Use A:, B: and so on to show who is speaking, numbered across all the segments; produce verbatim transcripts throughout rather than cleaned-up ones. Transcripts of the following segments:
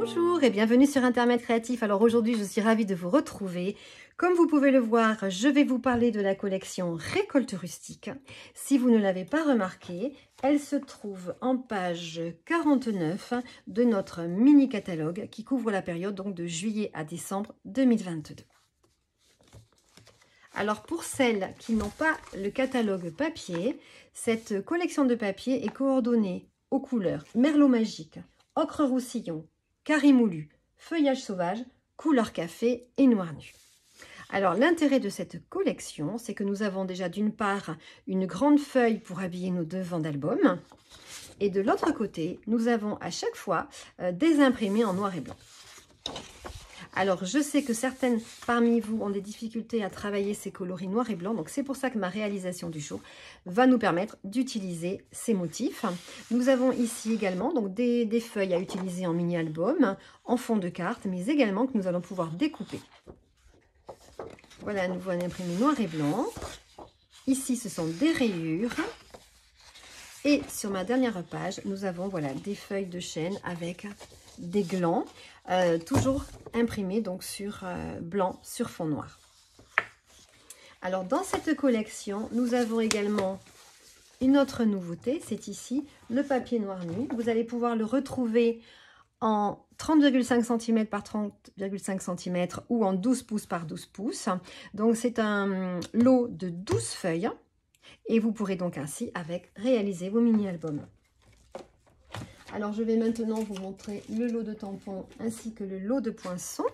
A: Bonjour et bienvenue sur Internet Créatif. Alors aujourd'hui, je suis ravie de vous retrouver. Comme vous pouvez le voir, je vais vous parler de la collection Récolte Rustique. Si vous ne l'avez pas remarqué, elle se trouve en page quarante-neuf de notre mini catalogue qui couvre la période donc de juillet à décembre deux mille vingt-deux. Alors pour celles qui n'ont pas le catalogue papier, cette collection de papier est coordonnée aux couleurs Merlot Magique, Ocre Roussillon, Carré Moulu, Feuillage Sauvage, Couleur Café et Noir Nu. Alors l'intérêt de cette collection, c'est que nous avons déjà d'une part une grande feuille pour habiller nos devants d'album et de l'autre côté, nous avons à chaque fois euh, des imprimés en noir et blanc. Alors, je sais que certaines parmi vous ont des difficultés à travailler ces coloris noir et blanc. Donc, c'est pour ça que ma réalisation du jour va nous permettre d'utiliser ces motifs. Nous avons ici également donc, des, des feuilles à utiliser en mini-album, en fond de carte, mais également que nous allons pouvoir découper. Voilà à nouveau un imprimé noir et blanc. Ici, ce sont des rayures. Et sur ma dernière page, nous avons voilà, des feuilles de chêne avec des glands, euh, toujours imprimés donc sur euh, blanc sur fond noir. Alors dans cette collection, nous avons également une autre nouveauté, c'est ici le papier noir nu. Vous allez pouvoir le retrouver en trente virgule cinq centimètres par trente virgule cinq centimètres ou en douze pouces par douze pouces. Donc c'est un lot de douze feuilles et vous pourrez donc ainsi avec réaliser vos mini-albums. Alors, je vais maintenant vous montrer le lot de tampons ainsi que le lot de poinçons.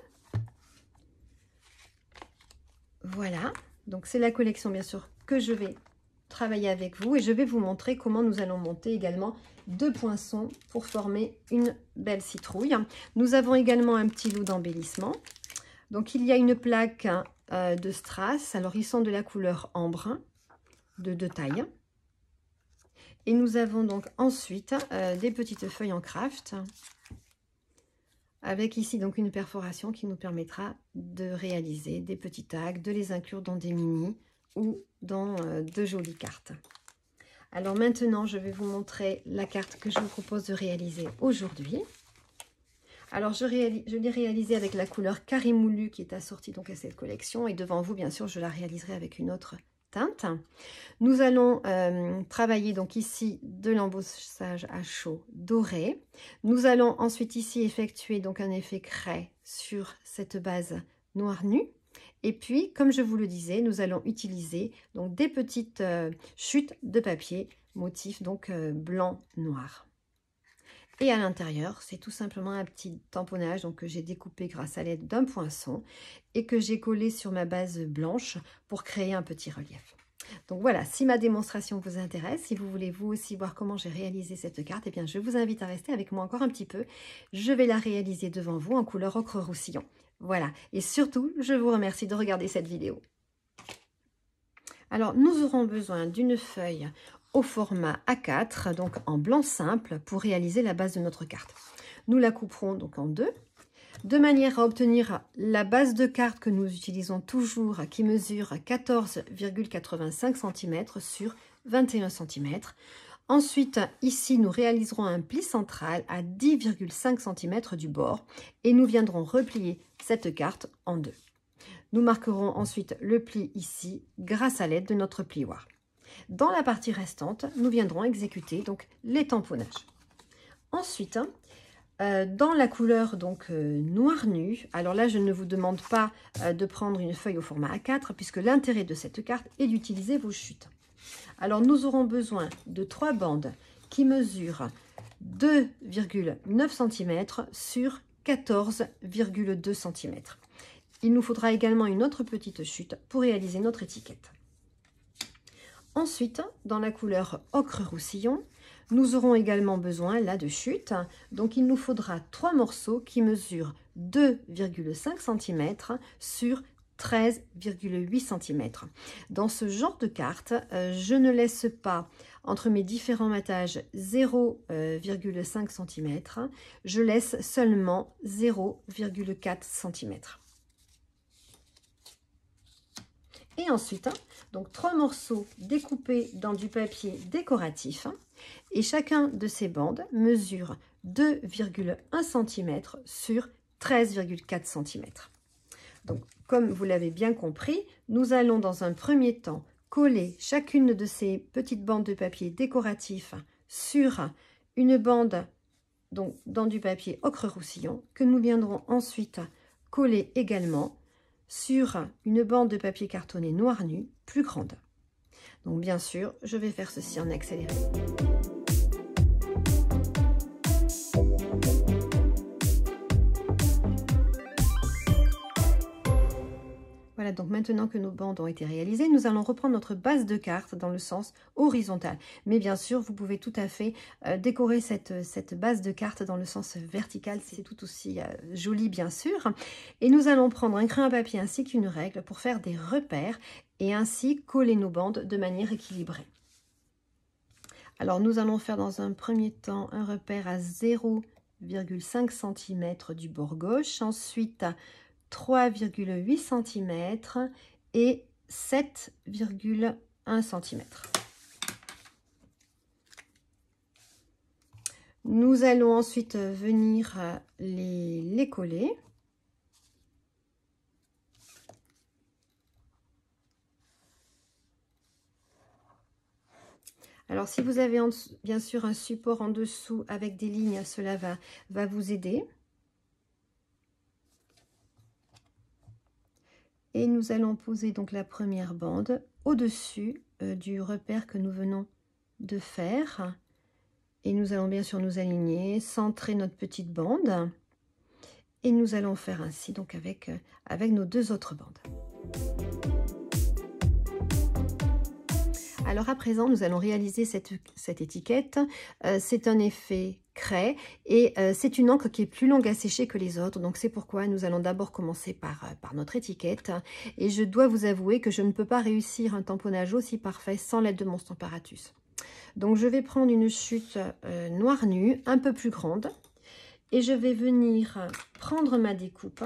A: Voilà, donc c'est la collection bien sûr que je vais travailler avec vous et je vais vous montrer comment nous allons monter également deux poinçons pour former une belle citrouille. Nous avons également un petit lot d'embellissement. Donc, il y a une plaque euh, de strass. Alors, ils sont de la couleur ambre de deux tailles. Et nous avons donc ensuite euh, des petites feuilles en craft avec ici donc une perforation qui nous permettra de réaliser des petits tags, de les inclure dans des mini ou dans euh, de jolies cartes. Alors maintenant, je vais vous montrer la carte que je vous propose de réaliser aujourd'hui. Alors je, je l'ai réalisée avec la couleur Carré Moulu qui est assortie donc à cette collection et devant vous, bien sûr, je la réaliserai avec une autre teinte. Nous allons euh, travailler donc ici de l'embossage à chaud doré. Nous allons ensuite ici effectuer donc un effet craie sur cette base noir nu. Et puis, comme je vous le disais, nous allons utiliser donc des petites euh, chutes de papier, motif donc euh, blanc-noir. Et à l'intérieur, c'est tout simplement un petit tamponnage donc, que j'ai découpé grâce à l'aide d'un poinçon et que j'ai collé sur ma base blanche pour créer un petit relief. Donc voilà, si ma démonstration vous intéresse, si vous voulez vous aussi voir comment j'ai réalisé cette carte, eh bien je vous invite à rester avec moi encore un petit peu. Je vais la réaliser devant vous en couleur ocre roussillon. Voilà, et surtout, je vous remercie de regarder cette vidéo. Alors, nous aurons besoin d'une feuille au format A quatre, donc en blanc simple, pour réaliser la base de notre carte. Nous la couperons donc en deux, de manière à obtenir la base de carte que nous utilisons toujours, qui mesure quatorze virgule quatre-vingt-cinq centimètres sur vingt et un centimètres. Ensuite, ici, nous réaliserons un pli central à dix virgule cinq centimètres du bord et nous viendrons replier cette carte en deux. Nous marquerons ensuite le pli ici grâce à l'aide de notre plioir. Dans la partie restante, nous viendrons exécuter donc les tamponnages. Ensuite, euh, dans la couleur donc euh, noir nu, alors là je ne vous demande pas euh, de prendre une feuille au format A quatre puisque l'intérêt de cette carte est d'utiliser vos chutes. Alors nous aurons besoin de trois bandes qui mesurent deux virgule neuf centimètres sur quatorze virgule deux centimètres. Il nous faudra également une autre petite chute pour réaliser notre étiquette. Ensuite, dans la couleur ocre roussillon, nous aurons également besoin là de chutes. Donc, il nous faudra trois morceaux qui mesurent deux virgule cinq centimètres sur treize virgule huit centimètres. Dans ce genre de carte, euh, je ne laisse pas entre mes différents matages zéro virgule cinq centimètres. Je laisse seulement zéro virgule quatre centimètres. Et ensuite, donc trois morceaux découpés dans du papier décoratif. Et chacun de ces bandes mesure deux virgule un centimètre sur treize virgule quatre centimètres. Donc, comme vous l'avez bien compris, nous allons dans un premier temps coller chacune de ces petites bandes de papier décoratif sur une bande donc, dans du papier ocre roussillon que nous viendrons ensuite coller également sur une bande de papier cartonné noir nu plus grande. Donc bien sûr, je vais faire ceci en accéléré. Voilà, donc maintenant que nos bandes ont été réalisées, nous allons reprendre notre base de carte dans le sens horizontal. Mais bien sûr, vous pouvez tout à fait euh, décorer cette, cette base de carte dans le sens vertical. C'est tout aussi euh, joli, bien sûr. Et nous allons prendre un crayon à papier ainsi qu'une règle pour faire des repères et ainsi coller nos bandes de manière équilibrée. Alors, nous allons faire dans un premier temps un repère à zéro virgule cinq centimètres du bord gauche. Ensuite, trois virgule huit centimètres et sept virgule un centimètres. Nous allons ensuite venir les, les coller. Alors, si vous avez en, bien sûr un support en dessous avec des lignes, cela va, va vous aider. Et nous allons poser donc la première bande au-dessus euh, du repère que nous venons de faire. Et nous allons bien sûr nous aligner, centrer notre petite bande. Et nous allons faire ainsi donc avec, euh, avec nos deux autres bandes. Alors à présent, nous allons réaliser cette, cette étiquette. Euh, c'est un effet craie et euh, c'est une encre qui est plus longue à sécher que les autres. Donc c'est pourquoi nous allons d'abord commencer par, euh, par notre étiquette. Et je dois vous avouer que je ne peux pas réussir un tamponnage aussi parfait sans l'aide de mon Stamparatus. Donc je vais prendre une chute euh, noire nue, un peu plus grande. Et je vais venir prendre ma découpe,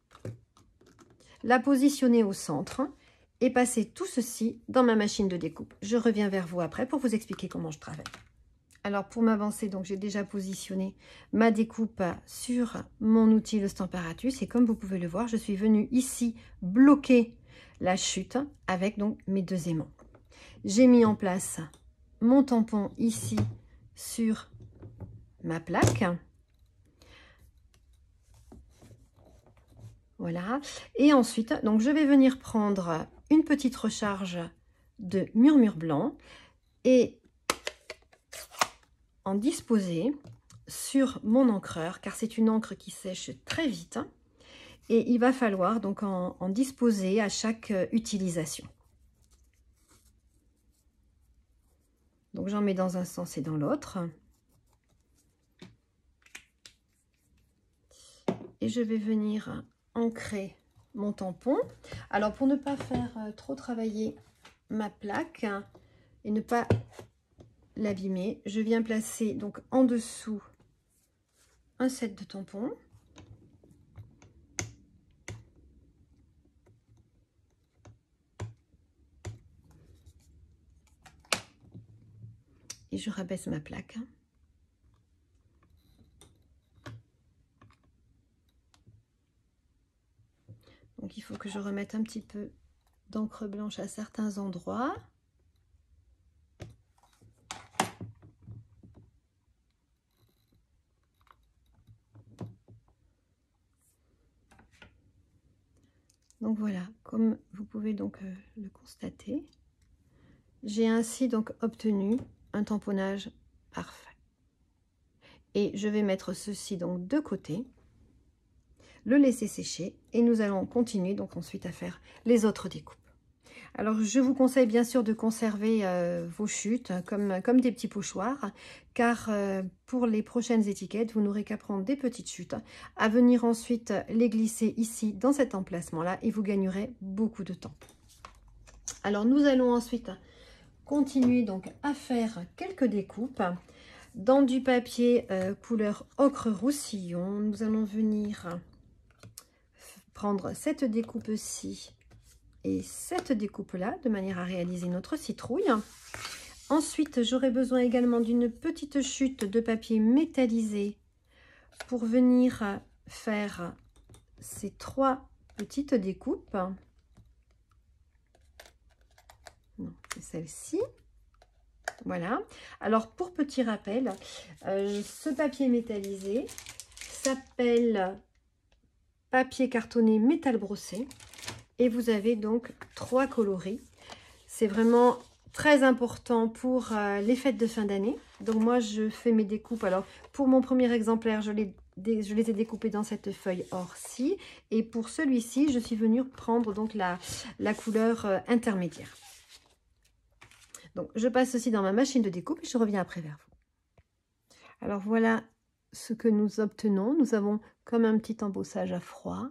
A: la positionner au centre et passer tout ceci dans ma machine de découpe. Je reviens vers vous après pour vous expliquer comment je travaille. Alors pour m'avancer, donc j'ai déjà positionné ma découpe sur mon outil le Stamparatus et comme vous pouvez le voir, je suis venue ici bloquer la chute avec donc mes deux aimants. J'ai mis en place mon tampon ici sur ma plaque. Voilà. Et ensuite, donc je vais venir prendre une petite recharge de murmure blanc et en disposer sur mon encreur, car c'est une encre qui sèche très vite. Et il va falloir donc en, en disposer à chaque utilisation. Donc j'en mets dans un sens et dans l'autre. Et je vais venir ancrer mon tampon. Alors pour ne pas faire euh, trop travailler ma plaque et ne pas l'abîmer, je viens placer donc en dessous un set de tampons. Et je rabaisse ma plaque. Donc il faut que je remette un petit peu d'encre blanche à certains endroits. Donc voilà, comme vous pouvez donc euh, le constater, j'ai ainsi donc obtenu un tamponnage parfait. Et je vais mettre ceci donc de côté, le laisser sécher et nous allons continuer donc ensuite à faire les autres découpes. Alors je vous conseille bien sûr de conserver euh, vos chutes comme, comme des petits pochoirs, car euh, pour les prochaines étiquettes, vous n'aurez qu'à prendre des petites chutes, à venir ensuite les glisser ici dans cet emplacement-là et vous gagnerez beaucoup de temps. Alors nous allons ensuite continuer donc à faire quelques découpes. Dans du papier euh, couleur ocre roussillon, nous allons venir prendre cette découpe-ci et cette découpe-là, de manière à réaliser notre citrouille. Ensuite, j'aurai besoin également d'une petite chute de papier métallisé pour venir faire ces trois petites découpes. C'est celle-ci. Voilà. Alors, pour petit rappel, euh, ce papier métallisé s'appelle papier cartonné métal brossé. Et vous avez donc trois coloris. C'est vraiment très important pour euh, les fêtes de fin d'année. Donc moi, je fais mes découpes. Alors, pour mon premier exemplaire, je les, je les ai découpés dans cette feuille or-ci. Et pour celui-ci, je suis venue prendre donc la, la couleur euh, intermédiaire. Donc, je passe ceci dans ma machine de découpe et je reviens après vers vous. Alors, voilà ce que nous obtenons. Nous avons comme un petit embossage à froid.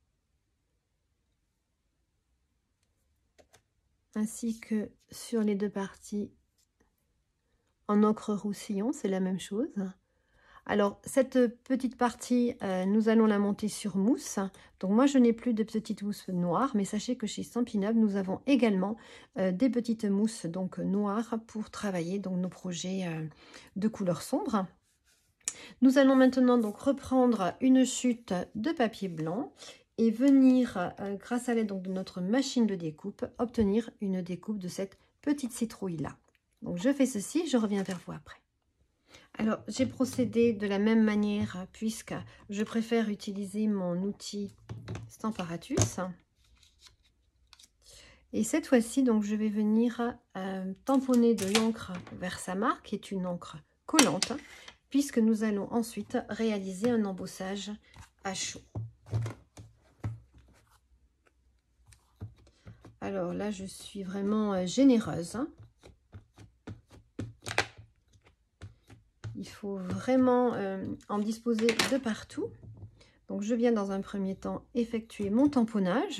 A: Ainsi que sur les deux parties en ocre roussillon, c'est la même chose. Alors, cette petite partie, euh, nous allons la monter sur mousse. Donc, moi, je n'ai plus de petites mousses noires, mais sachez que chez Stampin' Up, nous avons également euh, des petites mousses donc noires pour travailler donc, nos projets euh, de couleur sombre. Nous allons maintenant donc reprendre une chute de papier blanc et venir, euh, grâce à l'aide donc de notre machine de découpe, obtenir une découpe de cette petite citrouille-là. Donc, je fais ceci, je reviens vers vous après. Alors, j'ai procédé de la même manière puisque je préfère utiliser mon outil Stamparatus. Et cette fois-ci, donc, je vais venir euh, tamponner de l'encre Versamark, qui est une encre collante, puisque nous allons ensuite réaliser un embossage à chaud. Alors là, je suis vraiment euh, généreuse, hein. Il faut vraiment euh, en disposer de partout. Donc, je viens dans un premier temps effectuer mon tamponnage.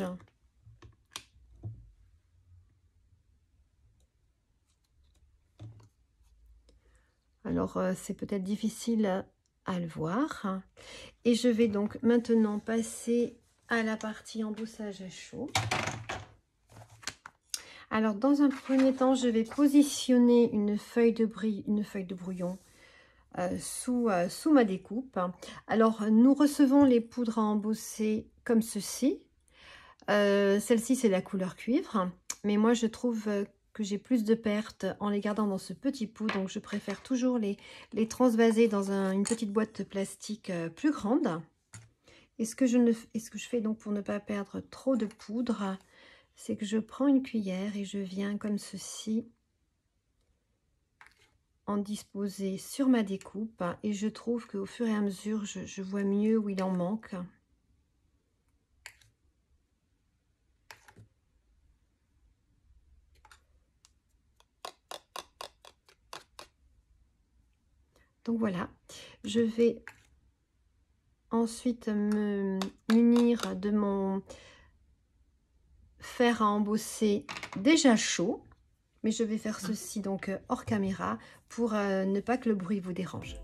A: Alors, euh, c'est peut-être difficile à le voir. Et je vais donc maintenant passer à la partie embossage à chaud. Alors, dans un premier temps, je vais positionner une feuille de, brie, une feuille de brouillon Euh, sous, euh, sous ma découpe. Alors, nous recevons les poudres à embosser comme ceci. Euh, Celle-ci, c'est la couleur cuivre. Mais moi, je trouve que j'ai plus de pertes en les gardant dans ce petit pot. Donc, je préfère toujours les, les transvaser dans un, une petite boîte plastique euh, plus grande. Et ce, que je ne, et ce que je fais donc pour ne pas perdre trop de poudre, c'est que je prends une cuillère et je viens comme ceci en disposer sur ma découpe et je trouve qu'au fur et à mesure je, je vois mieux où il en manque. Donc voilà, je vais ensuite me munir de mon fer à embosser déjà chaud, mais je vais faire ceci donc hors caméra pour euh, ne pas que le bruit vous dérange.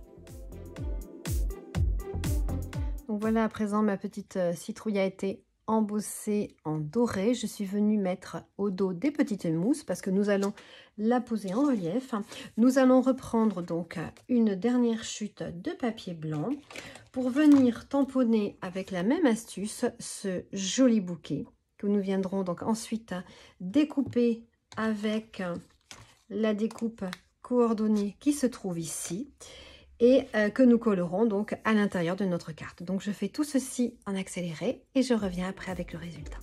A: Donc voilà, à présent ma petite citrouille a été embossée en doré. Je suis venue mettre au dos des petites mousses parce que nous allons la poser en relief. Nous allons reprendre donc une dernière chute de papier blanc pour venir tamponner avec la même astuce ce joli bouquet que nous viendrons donc ensuite découper avec la découpe coordonnée qui se trouve ici et euh, que nous collerons donc à l'intérieur de notre carte. Donc je fais tout ceci en accéléré et je reviens après avec le résultat.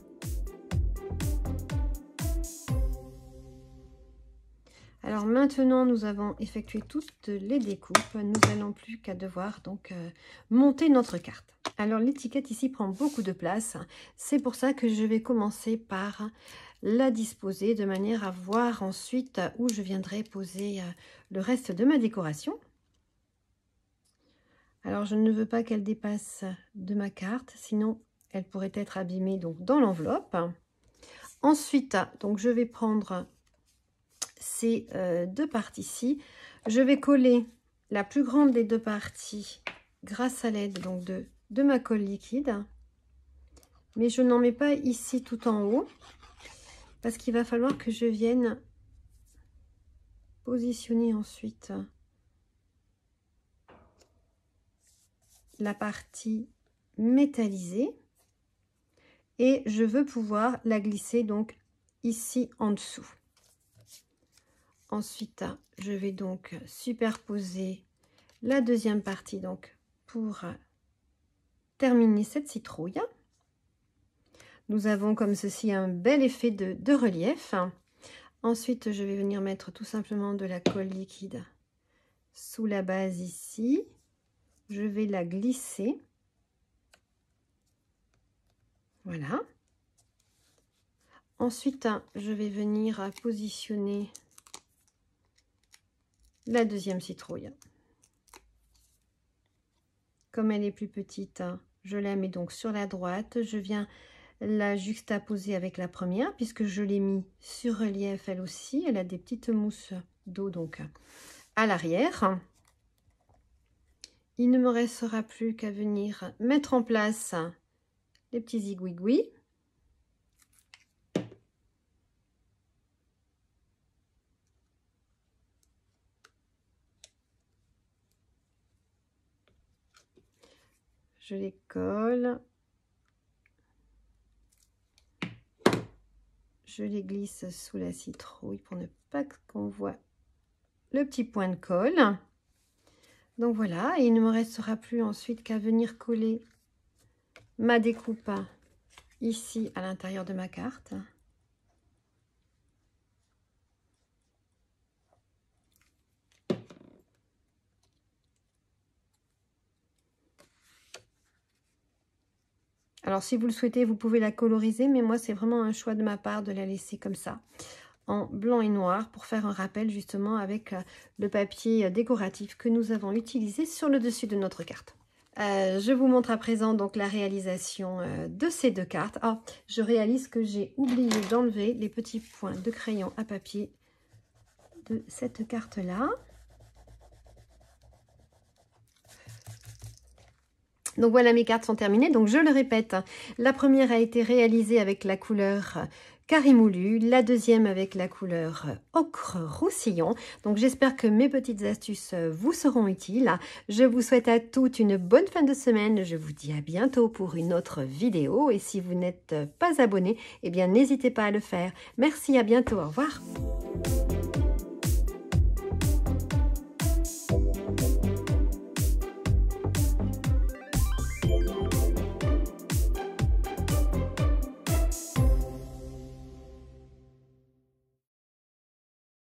A: Alors maintenant nous avons effectué toutes les découpes, nous n'allons plus qu'à devoir donc euh, monter notre carte. Alors l'étiquette ici prend beaucoup de place, c'est pour ça que je vais commencer par la disposer de manière à voir ensuite où je viendrai poser le reste de ma décoration. Alors je ne veux pas qu'elle dépasse de ma carte, sinon elle pourrait être abîmée donc dans l'enveloppe. Ensuite, donc je vais prendre ces euh, deux parties-ci. Je vais coller la plus grande des deux parties grâce à l'aide donc de, de ma colle liquide. Mais je n'en mets pas ici tout en haut. parce qu'il va falloir que je vienne positionner ensuite la partie métallisée et je veux pouvoir la glisser donc ici en dessous. Ensuite, je vais donc superposer la deuxième partie donc pour terminer cette citrouille. Nous avons comme ceci un bel effet de, de relief. Ensuite, je vais venir mettre tout simplement de la colle liquide sous la base ici. Je vais la glisser. Voilà. Ensuite, je vais venir positionner la deuxième citrouille. Comme elle est plus petite, je la mets donc sur la droite. Je viens la juxtaposer avec la première puisque je l'ai mis sur relief elle aussi. Elle a des petites mousses d'eau donc à l'arrière. Il ne me restera plus qu'à venir mettre en place les petits zigouigouis. Je les colle. Je les glisse sous la citrouille pour ne pas qu'on voit le petit point de colle. Donc voilà, et il ne me restera plus ensuite qu'à venir coller ma découpe ici à l'intérieur de ma carte. Alors si vous le souhaitez, vous pouvez la coloriser, mais moi c'est vraiment un choix de ma part de la laisser comme ça, en blanc et noir, pour faire un rappel justement avec le papier décoratif que nous avons utilisé sur le dessus de notre carte. Euh, je vous montre à présent donc la réalisation euh, de ces deux cartes. Oh, je réalise que j'ai oublié d'enlever les petits points de crayon à papier de cette carte-là. Donc voilà, mes cartes sont terminées. Donc je le répète, la première a été réalisée avec la couleur carré moulu, la deuxième avec la couleur ocre roussillon. Donc j'espère que mes petites astuces vous seront utiles. Je vous souhaite à toutes une bonne fin de semaine. Je vous dis à bientôt pour une autre vidéo. Et si vous n'êtes pas abonné, eh bien n'hésitez pas à le faire. Merci, à bientôt, au revoir.